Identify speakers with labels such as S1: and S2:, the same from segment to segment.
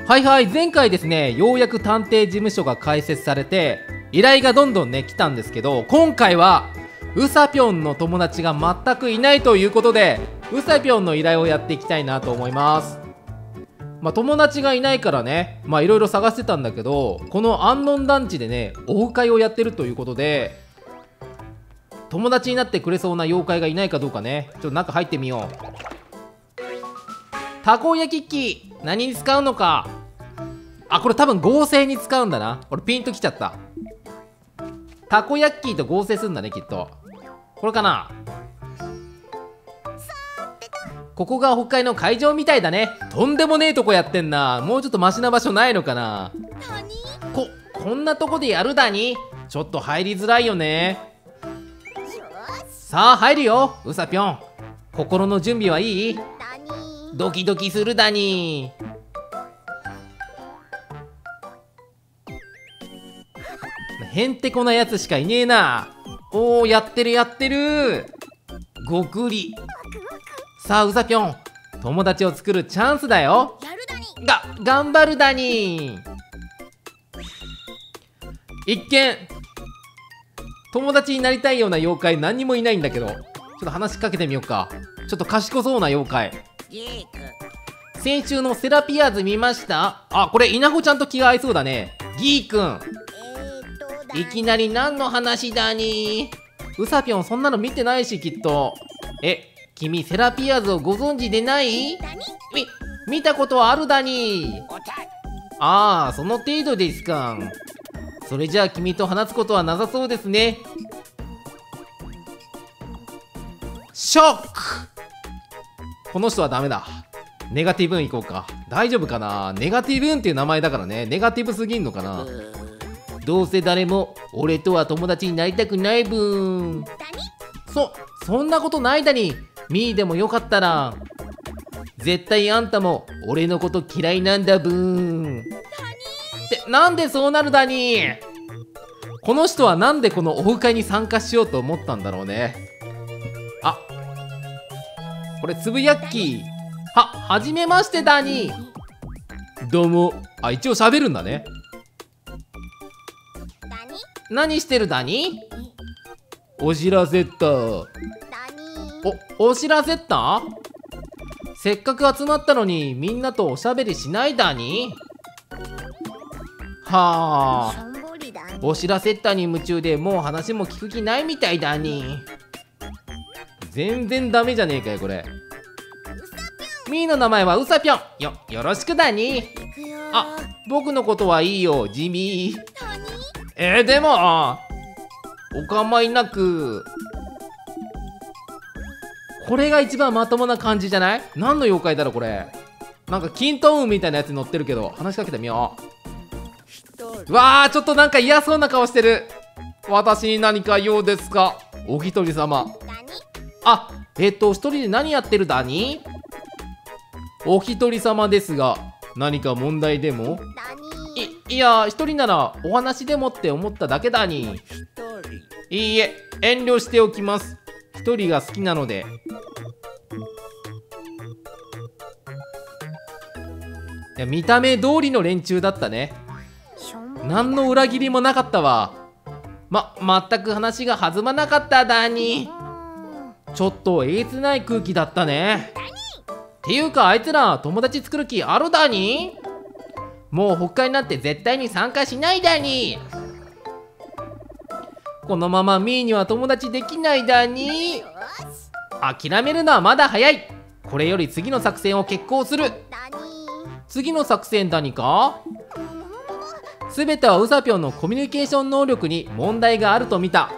S1: はいはい、前回ですね、ようやく探偵事務所が開設されて依頼がどんどんね来たんですけど、今回はうさぴょんの友達が全くいないということで、うさぴょんの依頼をやっていきたいなと思います。友達がいないからね、いろいろ探してたんだけど、この安穏団地でねオフ会をやってるということで、友達になってくれそうな妖怪がいないかどうかね、ちょっと中入ってみよう。たこ焼き器何に使うのか。これ多分合成に使うんだな。俺ピンときちゃった。たこ焼き器と合成するんだね、きっと。これかな。ここが北海の会場みたいだね。とんでもねえとこやってんな。もうちょっとマシな場所ないのかな。こんなとこでやるだに。ちょっと入りづらいよね。さあ入るよ、うさぴょん。心の準備はいい？ドキドキするだに。へんてこなやつしかいねえな。おー、やってるやってる。ごくり。さあうさぴょん、友達を作るチャンスだよ。頑張るだに。一見友達になりたいような妖怪何にもいないんだけど、ちょっと話しかけてみようか。ちょっと賢そうな妖怪。先週のセラピアーズ見ました？これ稲穂ちゃんと気が合いそうだね。ギーくん。いきなり何の話だに。うさぴょんそんなの見てないし、きっと。君セラピアーズをご存知でない？見たことはあるだに。その程度ですか。それじゃあ君と話すことはなさそうですね。ショック。この人はダメだ。ネガティブン行こうか。大丈夫かな。ネガティブンっていう名前だからね。ネガティブすぎんのかな。どうせ誰も俺とは友達になりたくないぶん。そんなことないだに。ミーでもよかったら。絶対あんたも俺のこと嫌いなんだぶん。ってなんでそうなるだに。この人はなんでこのオフ会に参加しようと思ったんだろうね。これつぶやっきはじめましてだに。どうも。一応喋るんだね。何してるだに。お知らせった。お知らせった。せっかく集まったのにみんなとおしゃべりしないだに。お知らせったに夢中でもう話も聞く気ないみたいだに。全然ダメじゃねえかよこれ。みーの名前はうさぴょん。よろしくだに。僕のことはいいよ地味。でもお構いなく。これが一番まともな感じじゃない？何の妖怪だろこれ。なんかキントーンみたいなやつに乗ってるけど、話しかけてみよう。わー、ちょっとなんか嫌そうな顔してる。私に何か用ですか、お一人様。一人で何やってるだに？お一人様ですが何か問題でも？いや、一人ならお話でもって思っただけだに。いいえ、遠慮しておきます。一人が好きなので。見た目通りの連中だったね。何の裏切りもなかったわ。全く話が弾まなかっただに。ちょっとえげつない空気だったね。っていうかあいつら友達作る気あるだに。もう北海なんて絶対に参加しないだに。このままミーには友達できないだに。諦めるのはまだ早い。これより次の作戦を決行する。次の作戦だにか。全てはうさぴょんのコミュニケーション能力に問題があると見た。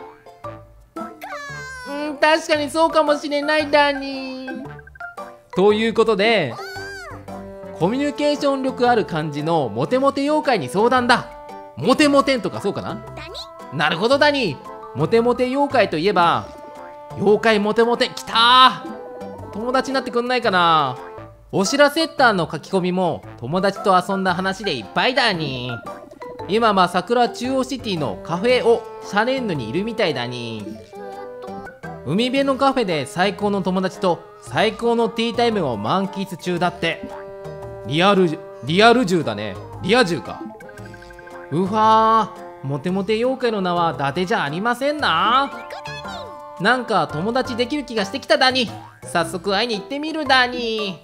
S1: 確かにそうかもしれないだに。ということでコミュニケーション力ある感じのモテモテ妖怪に相談だ。モテモテんとかそうかな。なるほどだに。モテモテ妖怪といえば妖怪モテモテきたー。友達になってくんないかな。お知らせッターの書き込みも友達と遊んだ話でいっぱいだに。今は桜中央シティのカフェオシャレンヌにいるみたいだに。海辺のカフェで最高の友達と最高のティータイムを満喫中だって。リアルリアル銃だね。リア銃か。うわー、モテモテ妖怪の名は伊達じゃありませんな。なんか友達できる気がしてきただに。早速会いに行ってみるだに。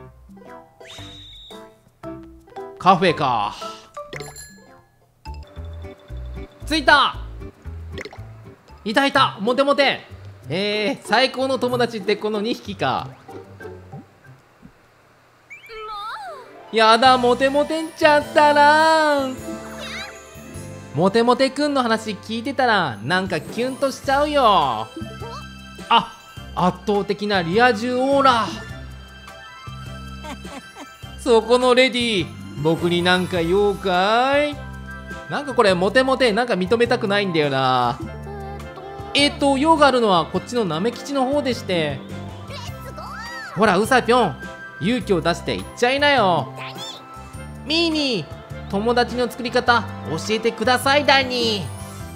S1: カフェか。着いた。いたいた、モテモテ。最高の友達ってこの2匹か。やだ、モテモテんちゃったな。モテモテくんの話聞いてたらなんかキュンとしちゃうよ。あ、圧倒的なリア充オーラ。そこのレディー、僕になんか言おうかい。なんかこれモテモテなんか認めたくないんだよな。用があるのはこっちのなめ吉の方でして。ほらウサピョン、勇気を出して言っちゃいなよ。ミーニー、友達の作り方教えてくださいだに。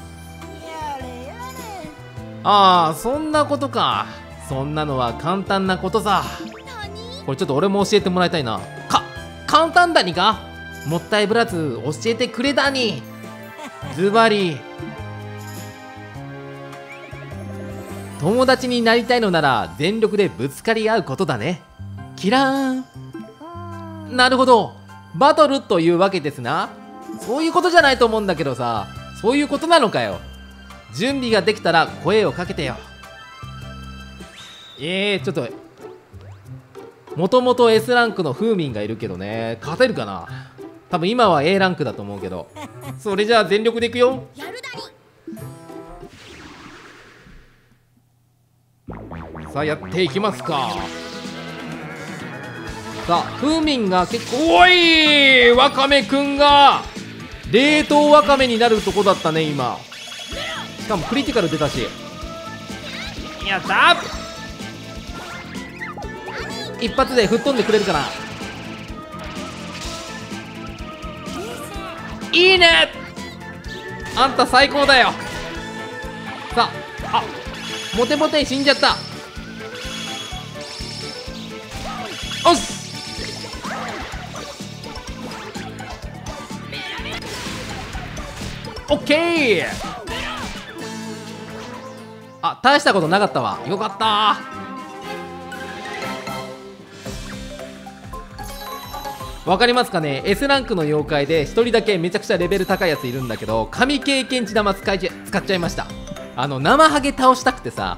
S1: ああ、そんなことか。そんなのは簡単なことさ。これちょっと俺も教えてもらいたいな。簡単だにか。もったいぶらず教えてくれだに。ズバリ、友達になりたいのなら全力でぶつかり合うことだね。キラーン。なるほど、バトルというわけですな。そういうことじゃないと思うんだけどさ。そういうことなのかよ。準備ができたら声をかけてよ。ちょっともともと S ランクのフーミンがいるけどね、勝てるかな。多分今は A ランクだと思うけど。それじゃあ全力でいくよ。さあやっていきますか。さあフーミンが結構、おい、ワカメくんが冷凍ワカメになるとこだったね今。しかもクリティカル出たし。やった。一発で吹っ飛んでくれるかな。いいね、あんた最高だよ。さあ、モテモテ死んじゃった。おっす。オッケー。あ、大したことなかったわ。よかったー。わかりますかね。 S ランクの妖怪で1人だけめちゃくちゃレベル高いやついるんだけど、神経験値玉使っちゃいました。生ハゲ倒したくてさ。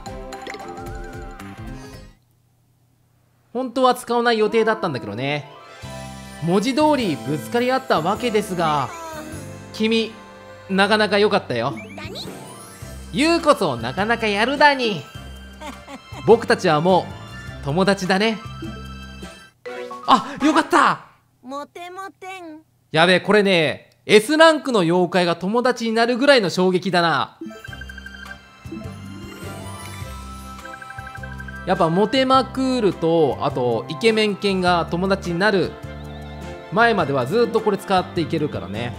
S1: 本当は使わない予定だったんだけどね。文字通りぶつかり合ったわけですが、君なかなか良かったよ。言うこそなかなかやるだに。僕たちはもう友達だね。あ、よかった。
S2: モテモテン。
S1: やべえ、これね S ランクの妖怪が友達になるぐらいの衝撃だな。やっぱモテまくると、あとイケメン犬が友達になる前まではずっとこれ使っていけるからね。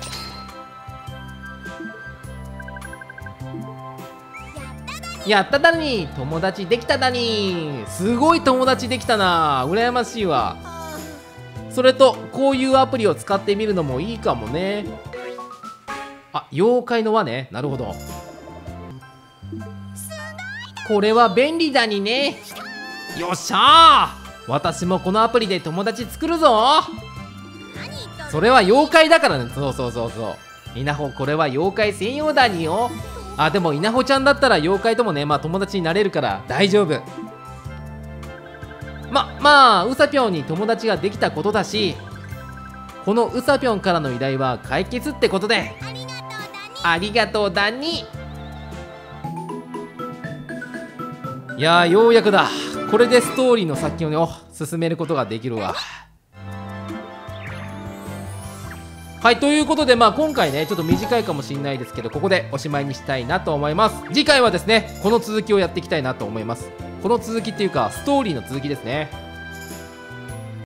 S1: やっただに、友達できただに。すごい友達できたな、羨ましいわ。それとこういうアプリを使ってみるのもいいかもね。あ、妖怪の輪ね。なるほど。これは便利だにね。よっしゃー、私もこのアプリで友達作るぞ。それは妖怪だからね。そうそうそうそう。稲穂、これは妖怪専用だによ。あ、でも稲穂ちゃんだったら妖怪ともね、まあ友達になれるから大丈夫。まあウサピョンに友達ができたことだし、このウサピョンからの依頼は解決ってことで、ありがとうだに。いやー、ようやくだ。これでストーリーの先をね、進めることができるわ。はい、ということで、まあ今回ねちょっと短いかもしれないですけど、ここでおしまいにしたいなと思います。次回はですねこの続きをやっていきたいなと思います。この続きっていうかストーリーの続きですね。